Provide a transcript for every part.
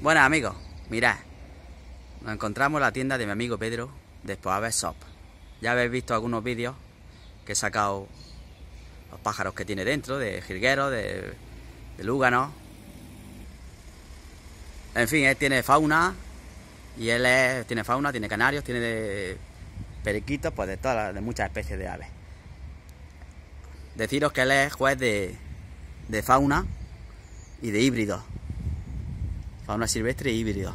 Buenas amigos, mirad, nos encontramos en la tienda de mi amigo Pedro de Spoavet Shop. Ya habéis visto algunos vídeos que he sacado los pájaros que tiene dentro, de jilgueros, de lúganos. En fin, él tiene fauna y tiene fauna, tiene canarios, tiene periquitos, pues de muchas especies de aves. Deciros que él es juez de fauna y de híbridos. Fauna silvestre y híbrido.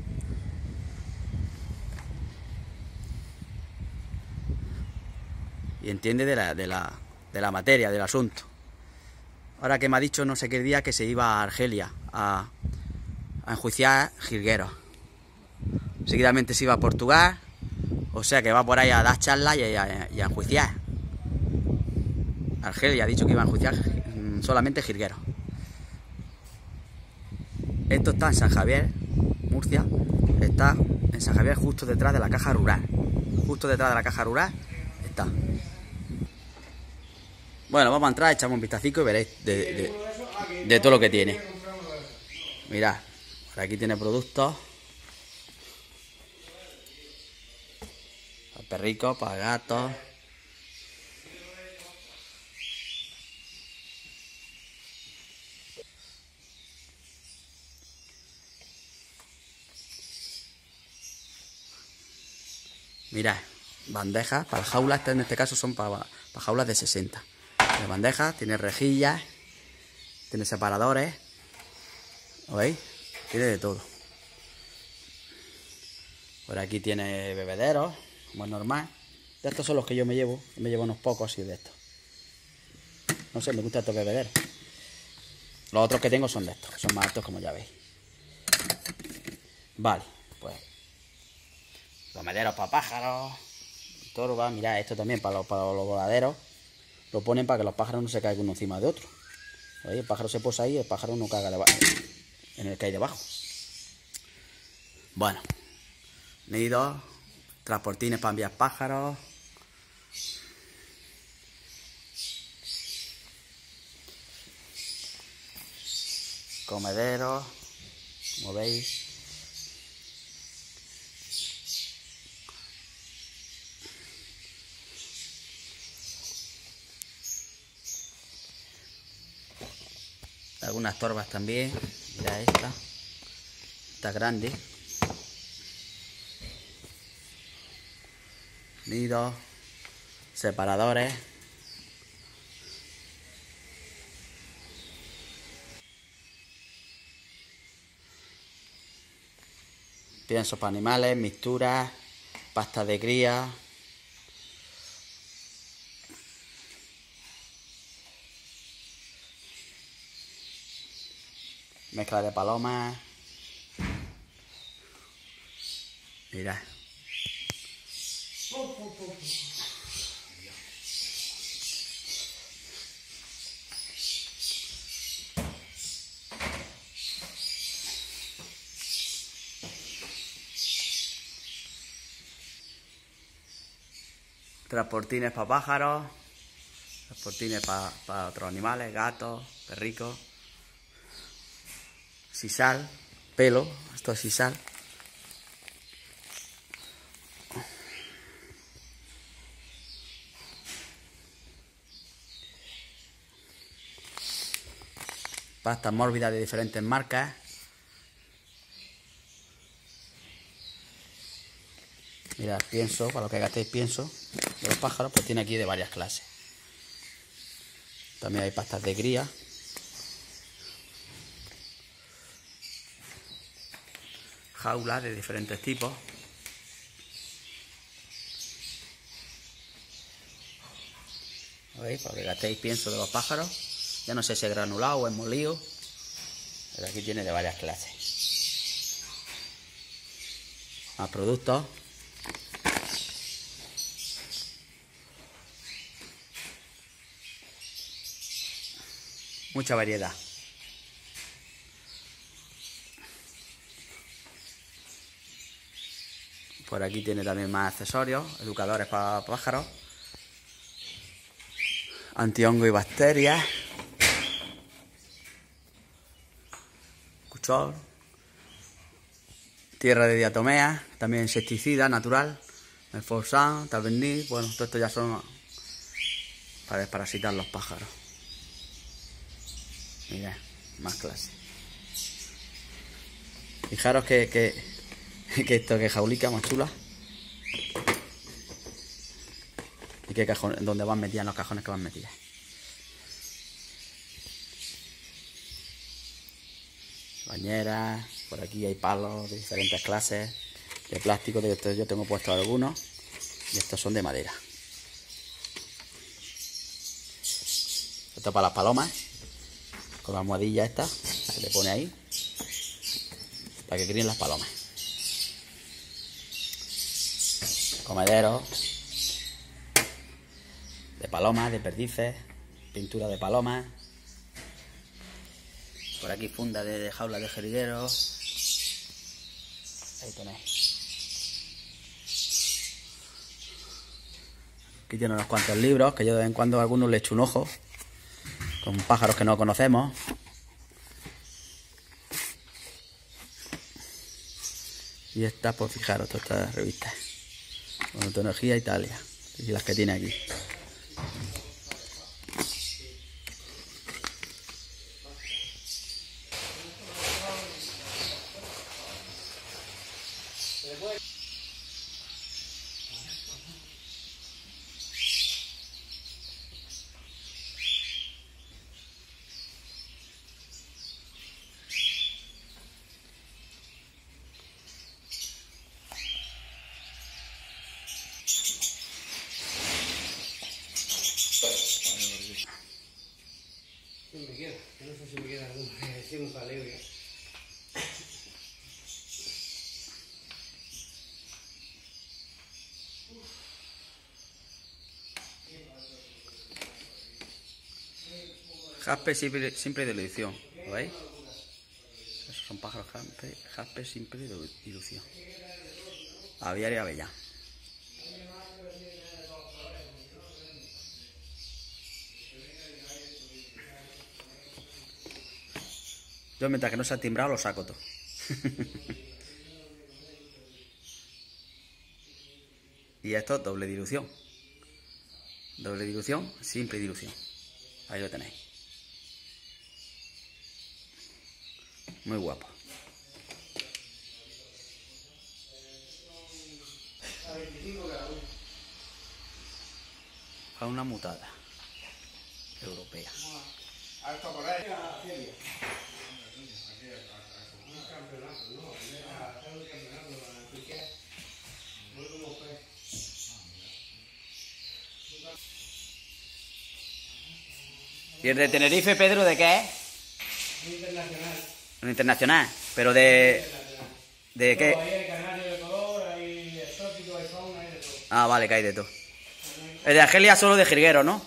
Y entiende de la materia, del asunto. Ahora que me ha dicho no sé qué día que se iba a Argelia a enjuiciar jilgueros. Seguidamente se iba a Portugal, o sea que va por ahí a dar charlas y a enjuiciar. Argelia ha dicho que iba a enjuiciar solamente jilgueros. Esto está en San Javier, Murcia. Está en San Javier justo detrás de la caja rural. Justo detrás de la caja rural está. Bueno, vamos a entrar, echamos un vistacico y veréis de todo lo que tiene. Mirad, por aquí tiene productos para perricos, para gatos. Mirad, bandejas para jaulas, en este caso son para jaulas de 60. Tiene bandejas, tiene rejillas, tiene separadores. ¿Lo veis? Tiene de todo. Por aquí tiene bebederos, como es normal. De estos son los que yo me llevo. Me llevo unos pocos así de estos. No sé, me gustan estos bebederos. Los otros que tengo son de estos, que son más altos, como ya veis. Vale, pues comederos para pájaros, torba. Mirad, esto también para los voladeros. Lo ponen para que los pájaros no se caigan uno encima de otro. ¿Veis? El pájaro se posa ahí y el pájaro no caga en el que hay debajo. Bueno, nidos, transportines para enviar pájaros. Comederos, como veis. Algunas torbas también. Mira esta. Está grande. Nidos. Separadores. Piensos para animales, mixturas, pastas de cría. Mezcla de palomas. Mirad. Transportines para pájaros. Transportines para otros animales, gatos, perricos. Sisal, pelo, esto es sisal. Pastas mórbidas de diferentes marcas. Mirad, pienso, para lo que gastéis pienso de los pájaros, pues tiene aquí de varias clases. También hay pastas de cría. Jaulas de diferentes tipos. ¿Veis? Para que gastéis pienso de los pájaros. Ya no sé si es granulado o es molido. Pero aquí tiene de varias clases. Más productos. Mucha variedad. Por aquí tiene también más accesorios, educadores para pájaros, antihongo y bacterias, cuchor, Tierra de diatomea, también insecticida natural, Menforsan, Tavernier, bueno, todo esto ya son para desparasitar los pájaros. Mirad, más clase. Fijaros que esto, que jaulica más chula. Y qué cajón, donde van metidas, en los cajones que van metidas. Bañeras, por aquí hay palos de diferentes clases, de plástico, de estos yo tengo puestos algunos, y estos son de madera. Esto para las palomas, con la almohadilla esta, se le pone ahí, para que críen las palomas. Comederos de palomas, de perdices, pintura de palomas. Por aquí funda de jaula de jilgueros. Ahí tenéis. Aquí tiene unos cuantos libros, que yo de vez en cuando a algunos le echo un ojo, con pájaros que no conocemos. Y estas, pues fijaros, todas estas revistas. Ornitología Italia. Y las que tiene aquí. Me queda, no sé si me queda algún jaleo ya. Jaspe simple de dilución, ¿lo veis? Esos son pájaros jaspe simple de dilución. Aviar y avellán. Yo mientras que no se ha timbrado lo saco todo. Y esto doble dilución. Doble dilución, simple dilución. Ahí lo tenéis. Muy guapo. Fauna mutada. Europea. ¿Y el de Tenerife, Pedro, de qué es? Internacional. Un internacional. ¿Pero de qué? Hay canarios de color, hay exóticos, hay fauna, hay de todo. Ah, vale, que hay de todo. El de Argelia solo de jilguero, ¿no?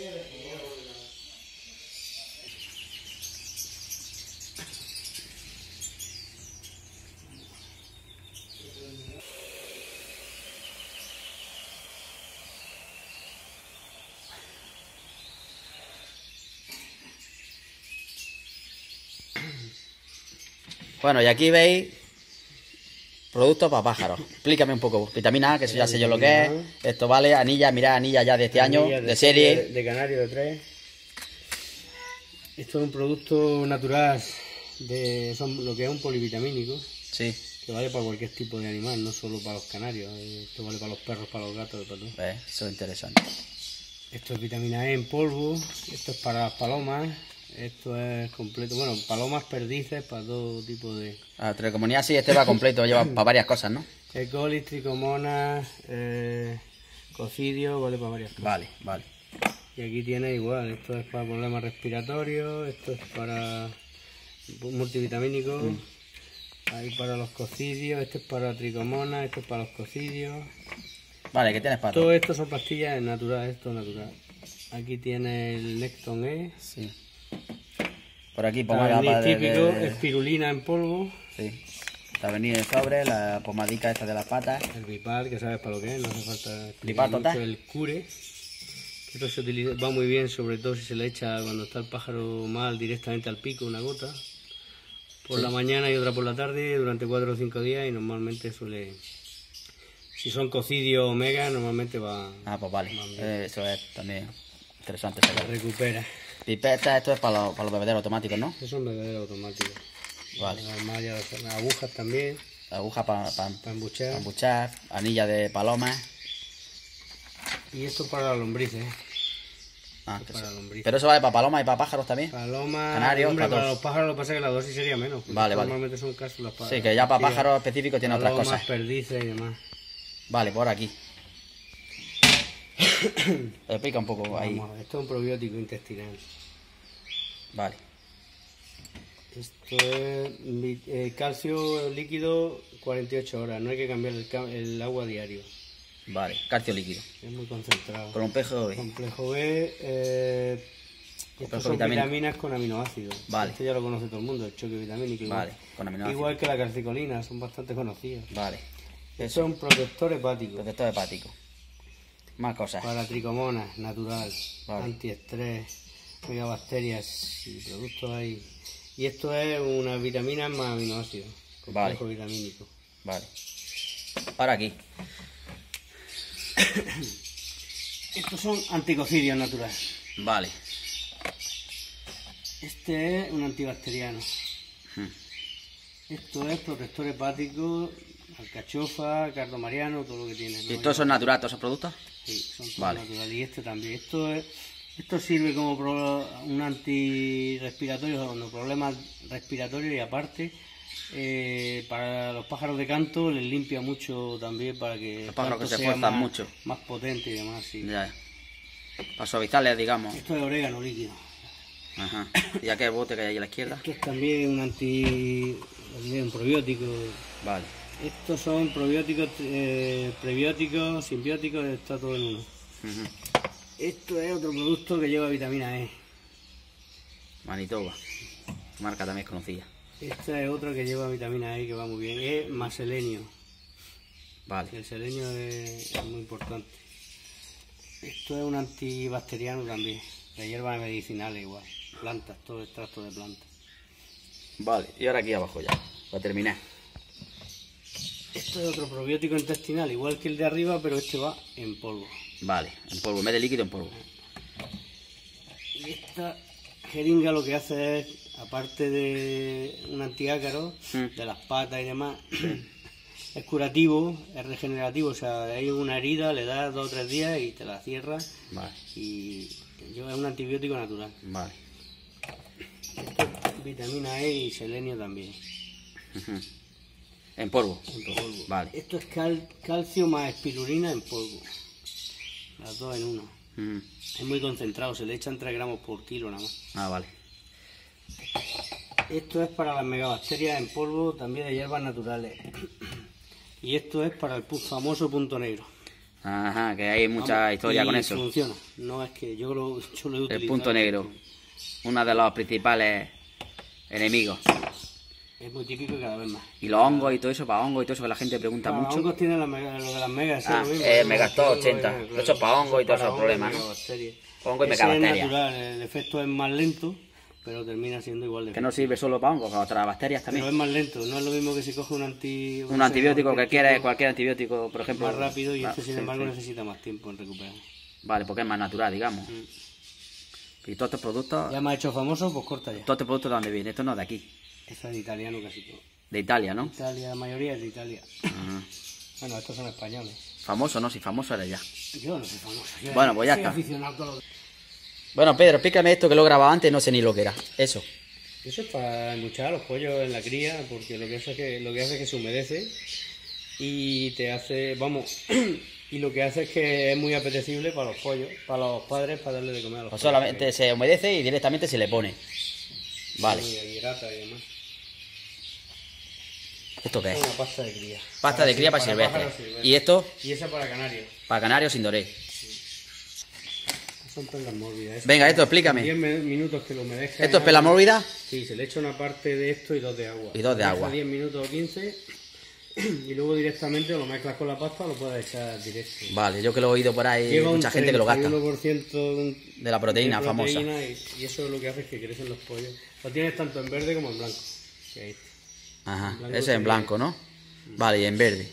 Bueno, y aquí veis productos para pájaros. Explícame un poco. Vitamina A, que eso ya sé yo lo que es. Esto vale, anilla, mirad, anilla ya de este año, de serie. De canario de 3. Esto es un producto natural, son lo que es un polivitamínico, Sí. que vale para cualquier tipo de animal, no solo para los canarios. Esto vale para los perros, para los gatos, para todo. Eso es interesante. Esto es vitamina E en polvo, esto es para las palomas, esto es completo, bueno, palomas, perdices, para todo tipo de... Ah, tricomoníasis, este va completo, lleva para varias cosas, ¿no? E. coli, tricomonas, cocidio, vale para varias cosas. Vale, vale. Y aquí tiene igual, esto es para problemas respiratorios, esto es para multivitamínicos, ahí para los cocidios, esto es para tricomonas, esto es para los cocidios. Vale, ¿qué tienes para Todo esto son pastillas naturales, esto es natural. Aquí tiene el Necton E. Sí. Por aquí pomada Tavernier para típico, espirulina en polvo. Sí. Tavernier de sobre, la pomadica esta de las patas. El Vipar, que sabes para lo que es, no hace falta Vipar mucho. total. El Cure, que esto se utiliza, va muy bien, sobre todo si se le echa cuando está el pájaro mal directamente al pico, una gota. por la mañana y otra por la tarde durante 4 o 5 días y normalmente suele... Si son cocidios omega, normalmente va... Ah, pues vale. Eso es también interesante se saber. recupera. Pipetas, esto es para los bebederos automáticos, ¿no? Estos son bebederos automáticos. Vale. Las mallas, las agujas también. Agujas para embuchar. embuchar, anilla de palomas. Y esto para las lombrices. Ah, para lombrices. Pero eso vale para palomas y para pájaros también. Palomas, canarios, hombre, para todos. los pájaros lo que pasa es que la dosis sería menos. Vale, vale. Normalmente son cápsulas para... Sí, que ya para pájaros específicos tiene otras palomas, cosas. perdices y demás. Vale, por aquí. Explica un poco ahí. Vamos a ver, esto es un probiótico intestinal. Vale. Esto es calcio líquido 48 horas. No hay que cambiar el agua diario. Vale, calcio líquido. Es muy concentrado. Complejo B. Complejo B. Estos son vitaminas con aminoácidos. Vale. Esto ya lo conoce todo el mundo, el choque vitamínico. Vale, con aminoácidos. Igual que la calcicolina, son bastante conocidos. Vale. Esto es un protector hepático. Protector hepático. Más cosas. Para tricomonas, natural. Vale. Antiestrés, megabacterias y productos ahí. Y esto es una vitamina más aminoácidos. Complejo vitamínico. Vale. Para aquí. Estos son anticocidios naturales. Vale. Este es un antibacteriano. Esto es protector hepático, alcachofa, cardo mariano, todo lo que tiene. ¿Y todos son naturales, todos esos productos? Sí, son todos vale. naturales. Y este también. Esto sirve como un antirrespiratorio, cuando problemas respiratorios y aparte para los pájaros de canto les limpia mucho también para que los pájaros que se sea esfuerzan mucho. Más potente y demás. Sí. Ya. Para suavizarles, digamos. Esto es orégano líquido. Ajá. ¿Y aquel bote que hay ahí a la izquierda? Esto es también un probiótico. Vale. Estos son probióticos, prebióticos, simbióticos, está todo en uno. Esto es otro producto que lleva vitamina E. Manitoba. Marca también es conocida. Esta es otra que lleva vitamina E que va muy bien. E más selenio. Vale. El selenio es muy importante. Esto es un antibacteriano también. De hierbas medicinales igual. Plantas, todo extracto de plantas. Vale. Y ahora aquí abajo ya. Para terminar. Esto es otro probiótico intestinal, igual que el de arriba, pero este va en polvo. Vale. En polvo. En vez de líquido, en polvo. Y esta jeringa lo que hace es, aparte de un antiácaro, de las patas y demás, es curativo, es regenerativo, o sea, hay una herida, le das 2 o 3 días y te la cierras. Vale. Y es un antibiótico natural. Vale. Esto es vitamina E y selenio también. En polvo. En polvo. Vale. Esto es calcio más espirulina en polvo. Las dos en uno. Es muy concentrado, se le echan 3 gramos por kilo nada más. Ah, vale. Esto es para las megabacterias en polvo, también de hierbas naturales. Y esto es para el famoso punto negro. Ajá, que hay mucha historia con eso. Funciona. No es que yo lo he utilizado. El punto negro. Uno de los principales enemigos. Es muy típico y cada vez más. Y los hongos y todo eso, para hongos y todo eso que la gente pregunta Los mucho. hongos tienen lo de las megas. Ah, lo mismo, Megastore 80. Eso es para hongos y todos esos problemas, ¿no? Hongo y Ese es megabacterias. natural, el efecto es más lento, pero termina siendo igual de Que no sirve solo para hongos, para otras bacterias Pero es también. más lento, no es lo mismo que si coge un antibiótico que quiere, cualquier antibiótico, por ejemplo. más rápido y Ah, este sin sí, embargo sí. necesita más tiempo en recuperar. Vale, porque es más natural, digamos. Y todos estos productos, Ya me ha hecho famoso, pues corta ya. todos estos productos de dónde vienen, esto no es de aquí, Esta es de italiano casi todo. de Italia, ¿no? Italia, la mayoría es de Italia. Ajá. Bueno, estos son españoles. Famoso, no, si famoso era ya. Yo no soy famoso. Bueno, pues ya soy está. aficionado a todo lo... Bueno, Pedro, explícame esto que lo he grabado antes, no sé ni lo que era. Eso. Eso es para embuchar a los pollos en la cría, porque lo que hace es que se humedece y te hace, vamos, y lo que hace es que es muy apetecible para los pollos, para los padres, para darle de comer a los Pues pollos. solamente se humedece y directamente se le pone. Vale. Y hidrata y demás. ¿Esto qué Es es? una pasta de cría. Pasta de cría para silvestre. Y esto Y esa para canarios. para canarios sin doré. Son perlas mórbidas. Venga, esto explícame. 10 minutos que lo humedezca. ¿Esto es pela mórbida? Sí, se le echa una parte de esto y 2 de agua. Y 2 de Deja agua. 10 minutos o 15 y luego directamente lo mezclas con la pasta o lo puedes echar directo. Vale, yo que lo he oído por ahí, Lleva mucha un gente que lo gasta. 31% De la proteína famosa. y eso es lo que hace que crecen los pollos. Lo tienes tanto en verde como en blanco. que es este. Ajá, Blanco ese es en sería blanco, ¿no? Vale, y en verde.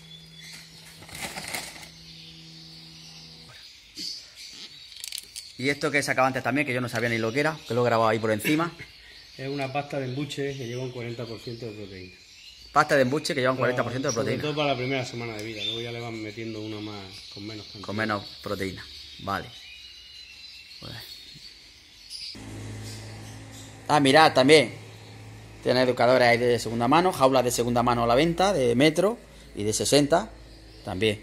Y esto que sacaba antes también, que yo no sabía ni lo que era, que lo he grabado ahí por encima. Es una pasta de embuche que lleva un 40% de proteína. Pasta de embuche que lleva un 40% de Sobre proteína. todo para la primera semana de vida. Luego ya le van metiendo uno más con menos cantidad. Con menos proteína. Vale. Pues. Ah, mirad también. Tiene educadores ahí de segunda mano, jaulas de segunda mano a la venta, de metro y de 60 también.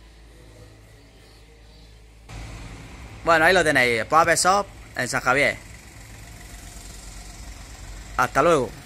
Bueno, ahí lo tenéis. Pop Shop en San Javier. Hasta luego.